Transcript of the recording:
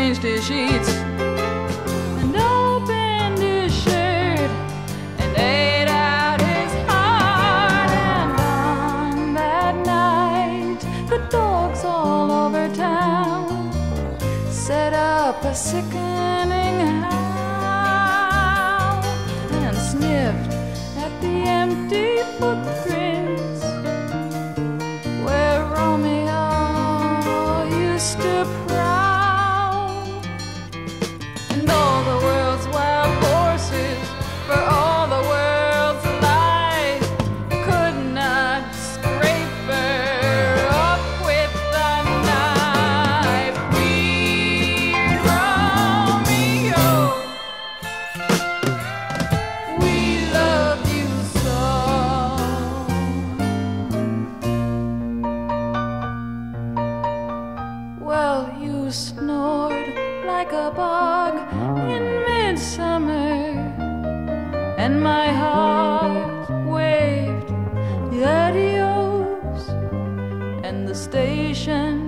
changed his sheets and opened his shirt and ate out his heart. And on that night, the dogs all over town set up a sickening howl and sniffed at the empty footprints where Romeo used to prowl. And all the world's wild horses, for all the world's life, could not scrape her up with a knife. Weird Romeo, we love you so. Well, you snored like a bug in midsummer, and my heart waved adios, and the station